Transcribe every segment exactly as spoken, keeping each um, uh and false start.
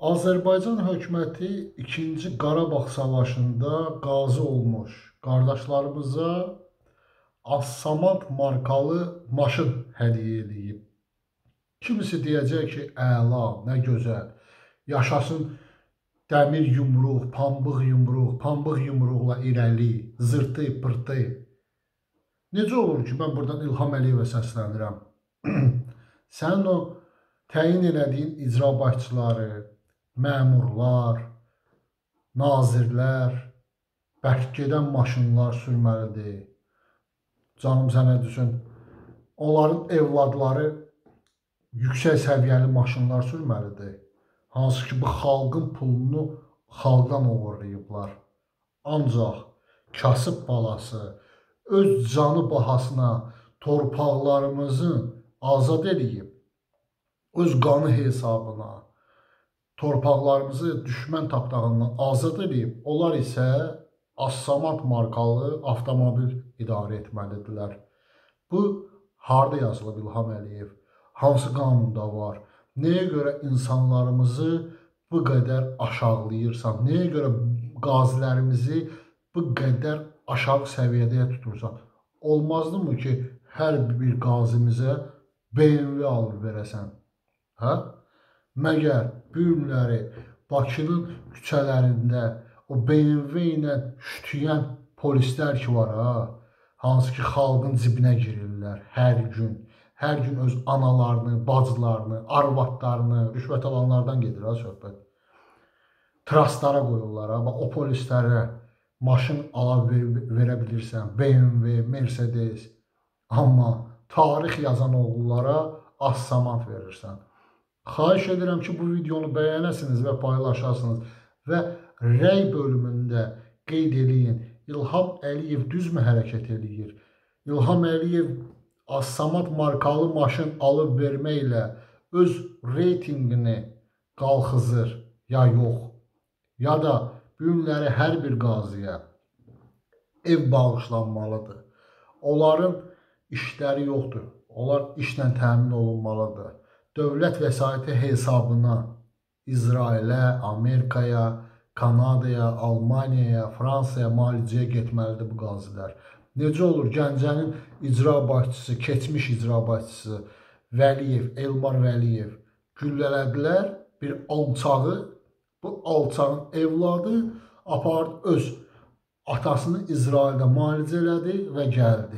Azərbaycan hökuməti ikinci Qarabağ savaşında qazi olmuş qardaşlarımıza Assamat markalı maşın hədiyyə edib. Kimisi deyəcək ki, əla, nə gözəl, yaşasın dəmir yumruq, pambıq yumruq, pambıq yumruqla irəli, zırtı, pırtı. Necə olur ki, mən buradan İlham Əliyevə səslənirəm. Sənin o təyin elədiyin icra başçıları, məmurlar, nazirlər, bərk gedən maşınlar sürməlidir. Canım sənə düşün, onların evladları yüksək səviyyəli maşınlar sürməlidir. Hansı ki, bu xalqın pulunu xalqdan oğurlayıblar. Ancaq kasıb balası öz canı bahasına torpaqlarımızı azad edib, öz qanı hesabına torpaqlarımızı düşmən tapdağından azad edib, onlar isə Assamat markalı avtomobil idarə etməlidirlər. Bu, harada yazılıb İlham Əliyev? Hansı qanunda var? Nəyə görə insanlarımızı bu qədər aşağılayırsan? Nəyə görə qazilərimizi bu qədər aşağı səviyyədə tutursan? Olmazdımı ki, hər bir qazimizə B M W alıb verəsən? Hə? Məgər bu günləri Bakının küçələrində o B M W ilə şütüyən polislər ki var ha, hansı ki xalqın cibinə girirlər hər gün. Hər gün öz analarını, bacılarını, arvadlarını, rüşvət alanlardan gedir ha söhbət. Trastlara qoyurlar ha, o polislərə maşın ala verə bilirsən, B M W, Mercedes. Amma tarix yazan oğullara Assamat verirsən. Xahiş edirəm ki, bu videonu bəyənəsiniz və paylaşasınız və rəy bölümündə qeyd eləyin. İlham Əliyev düzmü hərəkət edir? İlham Əliyev Assamat markalı maşın alıb verməklə öz reytingini qalxızır ya yox? Ya da bu günləri hər bir qaziyə ev bağışlanmalıdır. Onların işləri yoxdur. Onlar işlə təmin olunmalıdır. Dövlət vəsaiti hesabına İsrailə, Amerikaya, Kanadaya, Almaniyaya, Fransaya müalicəyə getməlidir bu qazilər. Necə olur Gəncənin icra başçısı, keçmiş icra başçısı Vəliyev, Elmar Vəliyev güllələdilər bir alçağı, bu alçağın evladı apardı öz atasını İsraildə müalicə elədi və gəldi.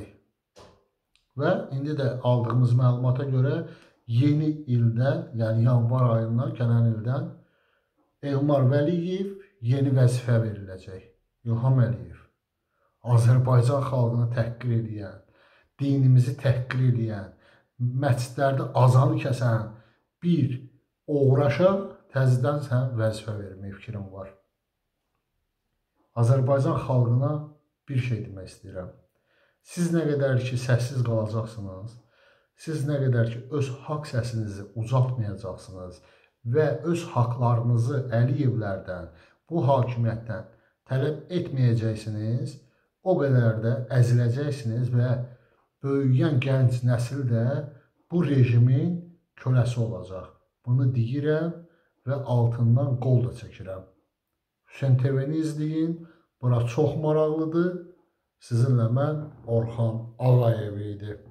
Və indi də aldığımız məlumata görə yeni ildən, yəni yanvar ayından, gələn ildən Elmar Vəliyev yeni vəzifə veriləcək. İlham Əliyev, Azərbaycan xalqını təhqir edən, dinimizi təhqir edən, məscidlərdə azanı kəsən bir oğraşa təzədən sən vəzifə vermək fikrin var. Azərbaycan xalqına bir şey demək istəyirəm. Siz nə qədər ki, səssiz qalacaqsınız, siz nə qədər ki, öz haqq səsinizi ucaltmayacaqsınız və öz haqlarınızı Əliyevlərdən, bu hakimiyyətdən tələb etməyəcəksiniz, o qədər də əziləcəksiniz və böyüyən gənc nəsil də bu rejimin köləsi olacaq. Bunu deyirəm və altından qol da çəkirəm. Hüseyn T V-ni izləyin, bura çox maraqlıdır. Sizinlə mən Orxan Ağayev idi.